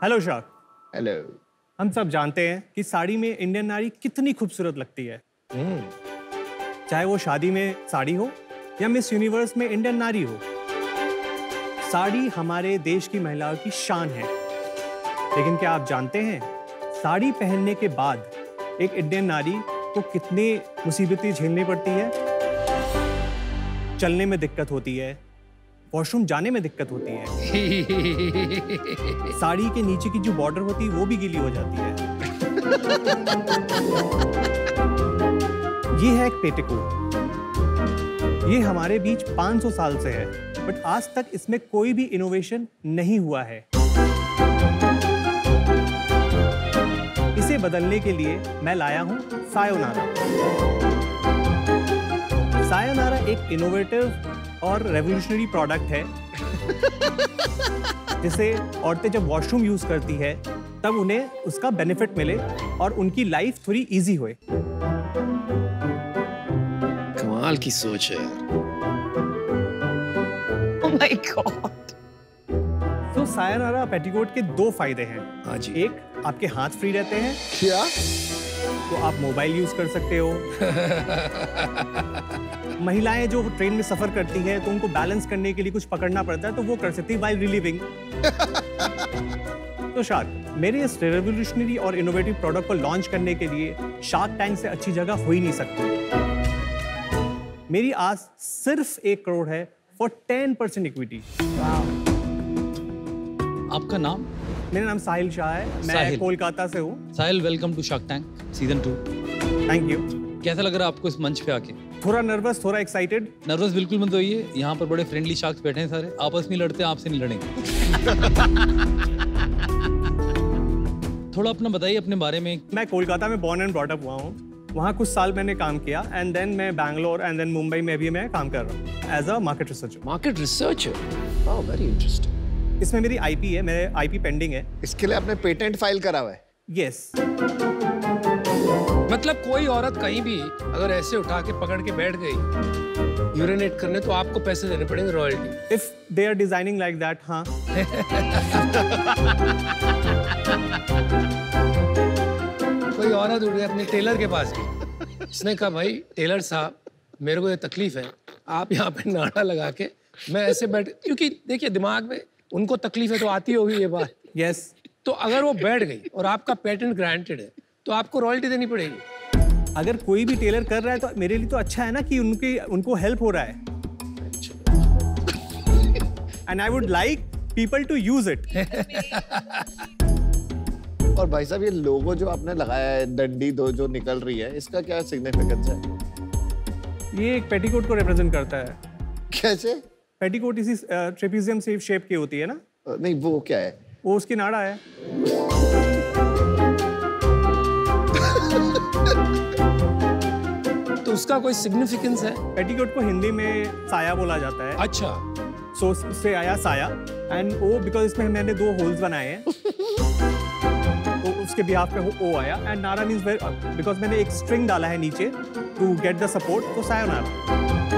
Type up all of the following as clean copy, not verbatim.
Hello shark. Hello. हम सब जानते हैं कि साड़ी में इंडियन नारी कितनी खूबसूरत लगती है। चाहे वो शादी में साड़ी हो या मिस यूनिवर्स में इंडियन नारी हो, साड़ी हमारे देश की महिलाओं की शान है। लेकिन क्या आप जानते हैं, साड़ी पहनने के बाद एक इंडियन नारी को कितनी मुसीबतें झेलनी पड़ती है? चलने में दिक्कत होती है, वॉशरूम जाने में दिक्कत होती है, साड़ी के नीचे की जो बॉर्डर होती है वो भी गीली हो जाती है। ये है एक पेटीकोट। ये हमारे बीच 500 साल से है, बट आज तक इसमें कोई भी इनोवेशन नहीं हुआ है। इसे बदलने के लिए मैं लाया हूं सायोनारा। सायोनारा एक इनोवेटिव और रेवोल्यूशनरी प्रोडक्ट है जिसे औरतें जब वॉशरूम यूज करती है तब उन्हें उसका बेनिफिट मिले और उनकी लाइफ थोड़ी इजी होए। कमाल की सोच है यार। Oh my God. तो सायोनारा पेटीकोट के 2 फायदे हैं। हाँ जी। एक, आपके हाथ फ्री रहते हैं, क्या? तो आप मोबाइल यूज कर सकते हो। महिलाएं जो ट्रेन में सफर करती हैं तो उनको बैलेंस करने के लिए कुछ पकड़ना पड़ता है, तो वो कर सकती है व्हाइल रिलीविंग। तो शार्क, मेरे इस रेवोल्यूशनरी और इनोवेटिव प्रोडक्ट को लॉन्च करने के लिए शार्क टैंक से अच्छी जगह हो ही नहीं सकती। मेरी आस सिर्फ 1 करोड़ है फॉर 10% इक्विटी। आपका नाम? मेरा नाम साहिल शाह है, मैं कोलकाता से हूँ। Sahil, welcome to Shark Tank season 2। Thank you. कैसा लग रहा है आपको इस मंच पे आके? थोड़ा नर्वस, थोड़ा एक्साइटेड। नर्वस बिल्कुल मत होइए, यहाँ पर बड़े फ्रेंडली शार्क्स बैठे हैं, सारे आपस में लड़ते हैं, आपसे नहीं लड़ेंगे। थोड़ा अपना बताइए अपने बारे में। मैं कोलकाता में बॉर्न एंड ब्रॉट अप हुआ हूँ। वहाँ कुछ साल मैंने काम किया एंड देन मैं बैंगलोर एंड देन मुंबई में भी मैं काम कर रहा हूँ as a market researcher. Market researcher? Oh, very interesting. इसमें मेरी आईपी है, मेरे आईपी पेंडिंग है। इसके लिए आपने पेटेंट फाइल करा हुआ है? यस। मतलब कोई औरत कहीं भी अगर ऐसे उठा के पकड़ के बैठ गई यूरिनेट करने, तो आपको पैसे देने पड़ेंगे, royalty. If they are designing like that, हाँ। कोई औरत उठ गई अपने टेलर के पास गई, उसने कहा भाई टेलर साहब, मेरे को ये तकलीफ है, आप यहाँ पे नाड़ा लगा के मैं ऐसे बैठ, क्योंकि देखिए दिमाग में उनको तकलीफ है तो आती होगी ये बात। यस। तो अगर वो बैठ गई और आपका पेटेंट ग्रांटेड है तो आपको रॉयल्टी देनी पड़ेगी। अगर कोई भी टेलर कर रहा है तो मेरे लिए तो अच्छा है ना कि उनको हेल्प हो रहा है। And I would like people to use it. और भाई साहब, ये लोगो जो आपने लगाया है, डंडी दो जो निकल रही है, इसका क्या सिग्निफिकेंस है? ये एक पेटीकोट को रिप्रेजेंट करता है। कैसे? पेटीकोट इसी ट्रेपेजियम शेप की होती है ना? नहीं, वो क्या है? वो उसकी नाड़ा है। तो उसका कोई सिग्निफिकेंस है? पेटीकोट को हिंदी में साया बोला जाता है। अच्छा। सो उससे आया साया एंड ओ, बिकॉज इसमें मैंने 2 होल्स बनाए हैं तो उसके बिहाफ पे ओ आया। एंड नारा मींस बिकॉज मैंने एक स्ट्रिंग डाला है नीचे टू गेट द सपोर्ट, तो सायोनारा।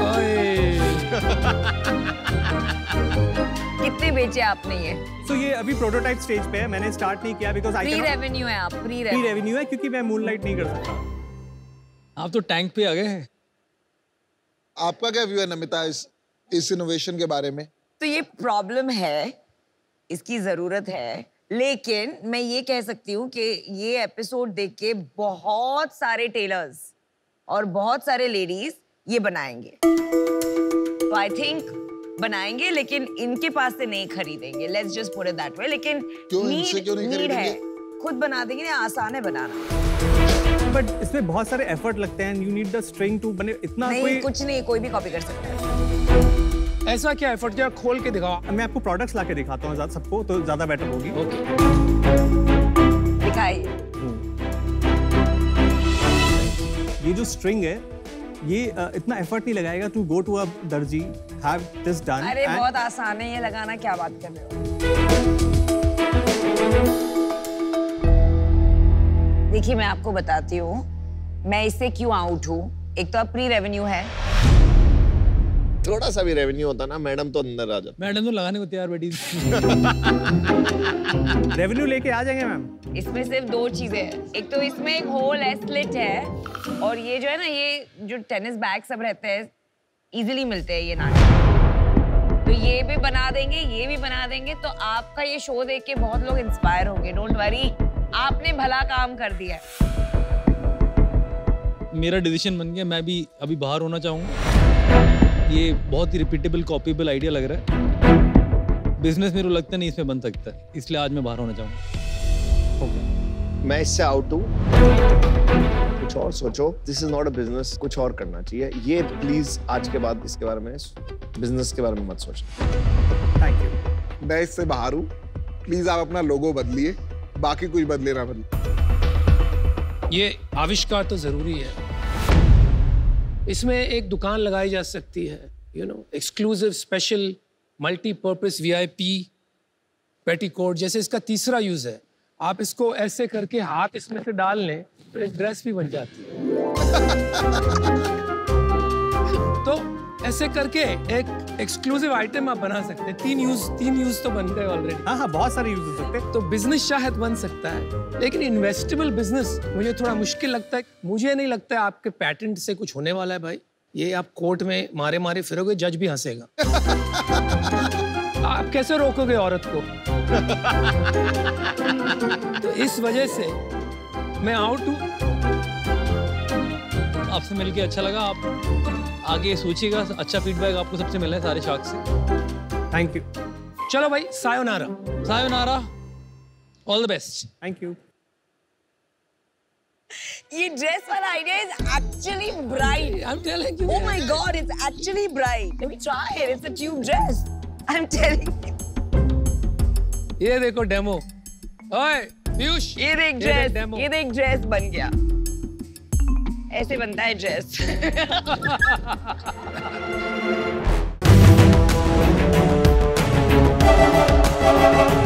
कितने बेचे आपने ये? तो ये अभी प्रोटोटाइप स्टेज पे है, मैंने स्टार्ट नहीं किया बिकॉज प्री रेवेन्यू है। आप प्री रेवेन्यू है क्योंकि मैं मूनलाइट नहीं कर सकता। आप तो टैंक पे आ गए हैं। आपका क्या व्यू है नमिता इस इनोवेशन के बारे में? तो ये प्रॉब्लम है, इसकी जरूरत है, लेकिन मैं ये कह सकती हूँ कि ये एपिसोड देख के बहुत सारे टेलर्स और बहुत सारे लेडीज ये बनाएंगे। तो आई थिंक बनाएंगे, लेकिन इनके पास से नहीं खरीदेंगे। Let's just put it that way. लेकिन नीड है, खुद बना देंगे, आसान है बनाना। बट इसमें बहुत सारे एफर्ट लगते हैं। You need the string to बने इतना। नहीं, कुछ नहीं, कोई भी कॉपी कर सकता है। ऐसा क्या एफर्ट किया? खोल के दिखाओ। मैं आपको प्रोडक्ट्स लाके दिखाता हूँ सबको, तो ज्यादा बेटर होगी। ओके, दिखाइए। ये जो स्ट्रिंग है, ये इतना एफर्ट नहीं लगाएगा टू गो टू अ दर्जी, हैव दिस डन। अरे बहुत आसान है ये लगाना, क्या बात कर रहे हो? देखिए मैं आपको बताती हूँ मैं इससे क्यों आउट हूँ। एक तो अब प्री रेवेन्यू है, थोड़ा सा भी रेवेन्यू होता ना, मैडम तो अंदर आ जाती। मैडम तो लगाने को तैयार बैठी। रेवेन्यू लेके आ जाएंगे मैम। इसमें सिर्फ 2 चीजें हैं। एक तो इसमें एक होल है, स्लिट है, और ये जो है ना, ये जो टेनिस बैग सब रहते हैं इजीली मिलते हैं ये नाटक। तो ये भी बना देंगे, ये भी बना देंगे, तो आपका ये शो देख के बहुत लोग इंस्पायर होंगे। डोंट वरी, आपने भला काम कर दिया। मेरा डिसीजन बन गया, मैं भी अभी बाहर होना चाहूँगा। ये बहुत ही रिपीटेबल कॉपीबल आइडिया लग रहा है। बिजनेस मेरे को लगता नहीं इसमें बन सकता है, इसलिए आज मैं बाहर होना चाहूँगा। मैं इससे आउट हूँ। कुछ और सोचो। This is not a business, कुछ और करना चाहिए। ये प्लीज आज के बाद इसके बारे में, बिजनेस के बारे में मत सोचो। Thank you. मैं इससे बाहर हूँ। प्लीज आप अपना लोगो बदलिए, बाकी कुछ बदले ना बदले। ये आविष्कार तो जरूरी है। इसमें एक दुकान लगाई जा सकती है, you know, exclusive special multipurpose VIP petticoat, जैसे इसका तीसरा यूज है। आप इसको ऐसे करके हाथ इसमें से डाल लें तो एक ड्रेस भी बन जाती है। तो ऐसे करके एक एक्सक्लूसिव आइटम आप बना सकते हैं। 3 यूज तो बन गए ऑलरेडी। हाँ, बहुत सारे यूज हो सकते हैं। तो बिजनेस शायद बन सकता है, लेकिन इन्वेस्टेबल बिजनेस मुझे थोड़ा मुश्किल लगता है। मुझे नहीं लगता है आपके पैटेंट से कुछ होने वाला है भाई। ये आप कोर्ट में मारे मारे फिरोगे, जज भी हंसेगा। आप कैसे रोकोगे औरत को? तो इस वजह से मैं आउट हूँ। आपसे मिलके अच्छा लगा। आप आगे सोचिएगा, अच्छा फीडबैक आपको सबसे मिला है सारे शार्क से। Thank you. चलो भाई, sayonara. Sayonara, all the best. Thank you. ये ड्रेस वाला idea is actually bright. I'm telling you. Oh my God, it's actually bright. Let me try it. It's a tube dress. I'm telling you. ये देखो demo. ओए पीयूष, ये देख dress, demo. ये देख dress बन गया। ऐसे बनता है ड्रेस।